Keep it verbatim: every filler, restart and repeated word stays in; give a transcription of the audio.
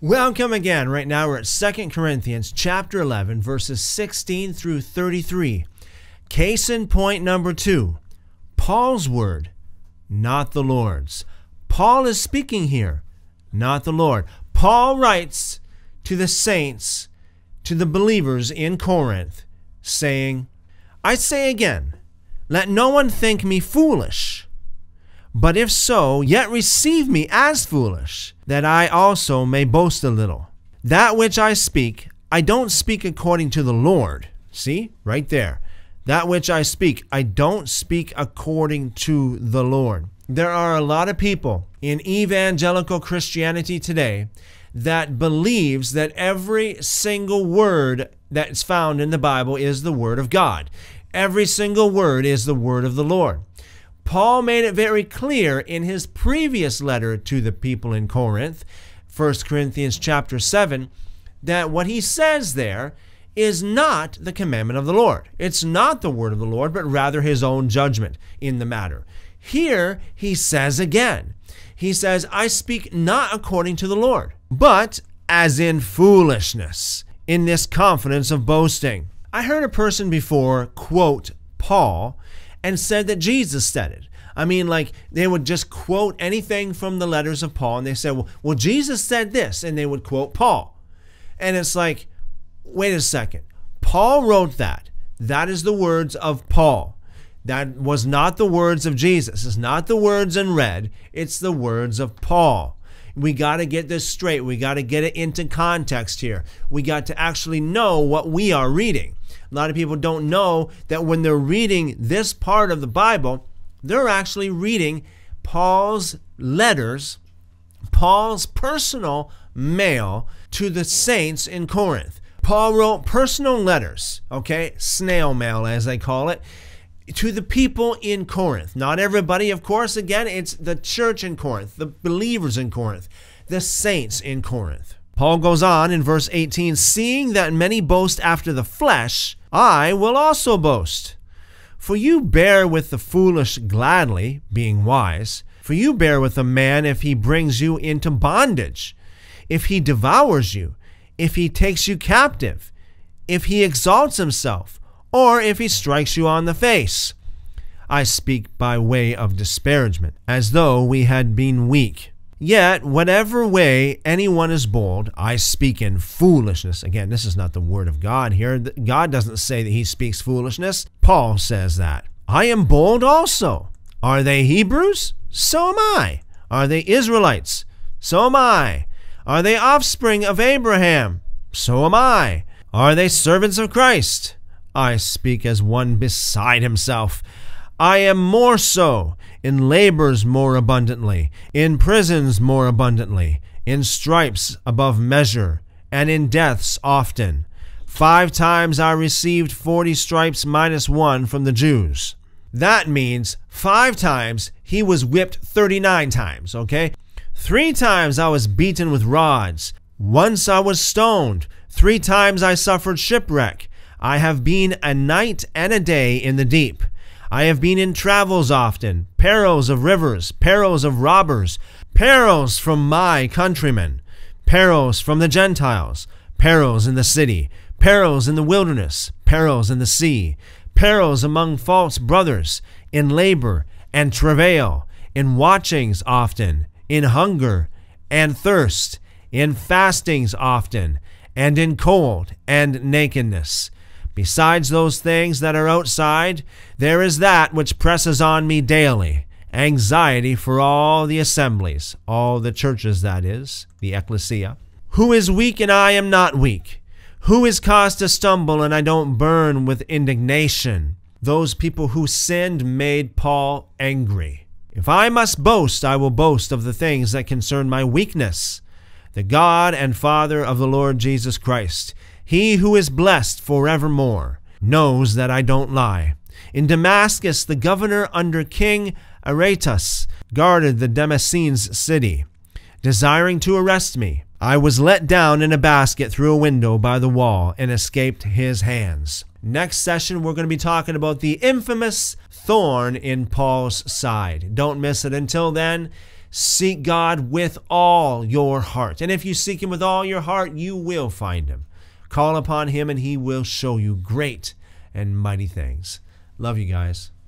Welcome again. Right now we're at Second Corinthians chapter eleven, verses sixteen through thirty-three. Case in point number two, Paul's word, not the Lord's. Paul is speaking here, not the Lord. Paul writes to the saints, to the believers in Corinth, saying, I say again, let no one think me foolish. But if so, yet receive me as foolish, that I also may boast a little. That which I speak, I don't speak according to the Lord. See, right there. That which I speak, I don't speak according to the Lord. There are a lot of people in evangelical Christianity today that believes that every single word that's found in the Bible is the word of God. Every single word is the word of the Lord. Paul made it very clear in his previous letter to the people in Corinth, First Corinthians chapter seven, that what he says there is not the commandment of the Lord. It's not the word of the Lord, but rather his own judgment in the matter. Here he says again, he says, I speak not according to the Lord, but as in foolishness, in this confidence of boasting. I heard a person before quote Paul and said that Jesus said it. I mean, like, they would just quote anything from the letters of Paul, and they said, well, well, Jesus said this, and they would quote Paul. And it's like, wait a second. Paul wrote that. That is the words of Paul. That was not the words of Jesus. It's not the words in red. It's the words of Paul. We got to get this straight. We got to get it into context here. We got to actually know what we are reading. A lot of people don't know that when they're reading this part of the Bible, they're actually reading Paul's letters, Paul's personal mail to the saints in Corinth. Paul wrote personal letters, okay, snail mail as they call it, to the people in Corinth. Not everybody, of course. Again, it's the church in Corinth, the believers in Corinth, the saints in Corinth. Paul goes on in verse eighteen, seeing that many boast after the flesh, I will also boast. For you bear with the foolish gladly, being wise. For you bear with a man if he brings you into bondage, if he devours you, if he takes you captive, if he exalts himself, or if he strikes you on the face. I speak by way of disparagement, as though we had been weak. Yet, whatever way anyone is bold, I speak in foolishness. Again, this is not the word of God here. God doesn't say that he speaks foolishness. Paul says that. I am bold also. Are they Hebrews? So am I. Are they Israelites? So am I. Are they offspring of Abraham? So am I. Are they servants of Christ? I speak as one beside himself. I am more so, in labors more abundantly, in prisons more abundantly, in stripes above measure, and in deaths often. Five times I received forty stripes minus one from the Jews. That means five times he was whipped thirty-nine times, okay? Three times I was beaten with rods. Once I was stoned. Three times I suffered shipwreck. I have been a night and a day in the deep. I have been in travels often, perils of rivers, perils of robbers, perils from my countrymen, perils from the Gentiles, perils in the city, perils in the wilderness, perils in the sea, perils among false brothers, in labor and travail, in watchings often, in hunger and thirst, in fastings often, and in cold and nakedness. Besides those things that are outside, there is that which presses on me daily, anxiety for all the assemblies, all the churches, that is, the ecclesia. Who is weak and I am not weak? Who is caused to stumble and I don't burn with indignation? Those people who sinned made Paul angry. If I must boast, I will boast of the things that concern my weakness. The God and Father of the Lord Jesus Christ, he who is blessed forevermore, knows that I don't lie. In Damascus, the governor under King Aretas guarded the Damascenes city, desiring to arrest me. I was let down in a basket through a window by the wall and escaped his hands. Next session, we're going to be talking about the infamous thorn in Paul's side. Don't miss it. Until then, Seek God with all your heart. And if you seek him with all your heart, you will find him. Call upon him and he will show you great and mighty things. Love you guys.